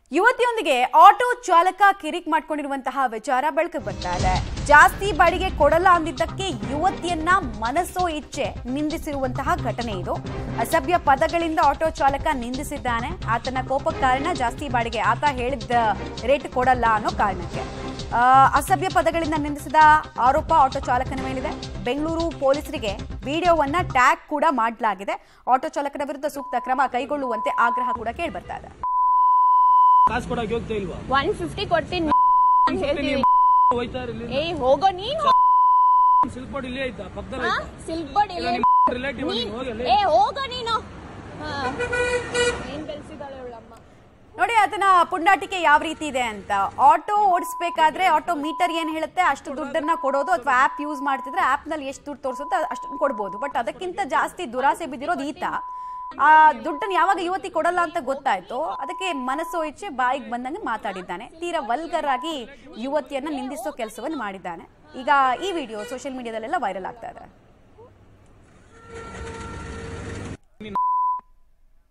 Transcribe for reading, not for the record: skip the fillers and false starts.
ಯುವತಿಯೊಂದಿಗೆ auto ಚಾಲಕ ಕಿರಿಕ್ ಮಾಡಿಕೊಂಡಿರುವಂತಹ ವಿಚಾರ ಬೆಳಕಿಗೆ ಬರ್ತಾ ಇದೆ. ಜಾಸ್ತಿ ಬಾಡಿಗೆ ಕೊಡಲ್ಲ ಅಂದಿದ್ದಕ್ಕೆ ಯುವತಿಯನ್ನ ಮನಸೋ ಇಚ್ಛೆ ನಿಂದಿಸಿರುವಂತಹ ಘಟನೆ ಇದು. ಅಸಭ್ಯ ಪದಗಳಿಂದ ಆಟೋ ಚಾಲಕ ನಿಂದಿಸಿದ್ದಾನೆ. ಆತನ ಕೋಪಕ್ಕೆ ಕಾರಣ ಜಾಸ್ತಿ ಬಾಡಿಗೆ, ಆತ ಹೇಳಿದ ರೇಟ್ ಕೊಡಲ್ಲ ಅನ್ನೋ ಕಾರಣಕ್ಕೆ ಅಸಭ್ಯ ಪದಗಳಿಂದ ನಿಂದಿಸಿದ ಆರೋಪ ಆಟೋ ಚಾಲಕನ ಮೇಲಿದೆ. ಬೆಂಗಳೂರು ಪೊಲೀಸರಿಗೆ ವಿಡಿಯೋವನ್ನ ಟ್ಯಾಗ್ ಕೂಡ ಮಾಡಲಾಗಿದೆ. ಆಟೋ ಚಾಲಕನ ವಿರುದ್ಧ ಸೂಕ್ತ ಕ್ರಮ ಕೈಗೊಳ್ಳುವಂತೆ ಆಗ್ರಹ ಕೂಡ ಕೇಳಿಬರ್ತಾ ಇದೆ. ಕಾಸು ಕೊಡಕ್ಕೆ ಹೋಗ್ತಾ ಇಲ್ವಾ? 150 ಕೊಡ್ತೀನಿ ಅಂತ ಹೇಳ್ತೀವಿ. ಹೋಯ್ತಾ ಇರಲಿ. ಏಯ್ ಹೋಗೋ ನೀನು. ಸಿಲ್ಕ್ ಬೋರ್ಡ್ ಇಲ್ಲೇ ಐತಾ? ಪಕ್ಕದಲ್ಲಿ ಐತಾ? ಸಿಲ್ಕ್ ಬೋರ್ಡ್ ಇಲ್ಲೇ. ರಿಲೇಟಿವ್ ನೀನು ಹೋಗಲ್ಲ. ಏ ಹೋಗೋ ನೀನು. ಏನ್ ಬೆಳೆಸಿದಾಳೆ ಅವಳಮ್ಮ. ನೋಡಿ ಆತನ ಪುಂಡಾಟಿಕೆ ಯಾವ ರೀತಿ ಇದೆ ಅಂತ. ಆಟೋ ಓಡಿಸ್ಬೇಕಾದ್ರೆ ಆಟೋ ಮೀಟರ್ ಏನ್ ಹೇಳುತ್ತೆ ಅಷ್ಟು ದುಡ್ಡನ್ನ ಕೊಡೋದು, ಅಥವಾ ಆಪ್ ಯೂಸ್ ಮಾಡ್ತಿದ್ರೆ ಆಪ್ ನಲ್ಲಿ ಎಷ್ಟು ದುಡ್ಡು ತೋರಿಸುತ್ತೆ ಅಷ್ಟನ್ನು ಕೊಡ್ಬೋದು. ಬಟ್ ಅದಕ್ಕಿಂತ ಜಾಸ್ತಿ ದುರಾಸೆ ಬಿದ್ದಿರೋದು ಈತ. ಆ ದುಡ್ಡನ್ನು ಯಾವಾಗ ಯುವತಿ ಕೊಡಲ್ಲ ಅಂತ ಗೊತ್ತಾಯ್ತು, ಅದಕ್ಕೆ ಮನಸ್ಸೋ ಇಚ್ಛೆ ಬಾಯಿಗೆ ಬಂದಂಗೆ ಮಾತಾಡಿದ್ದಾನೆ. ತೀರಾ ವಲ್ಗರ್ ಆಗಿ ಯುವತಿಯನ್ನ ನಿಂದಿಸೋ ಕೆಲಸವನ್ನು ಮಾಡಿದ್ದಾನೆ. ಈಗ ಈ ವಿಡಿಯೋ ಸೋಷಿಯಲ್ ಮೀಡಿಯಾದಲ್ಲೆಲ್ಲ ವೈರಲ್ ಆಗ್ತಾ ಇದೆ.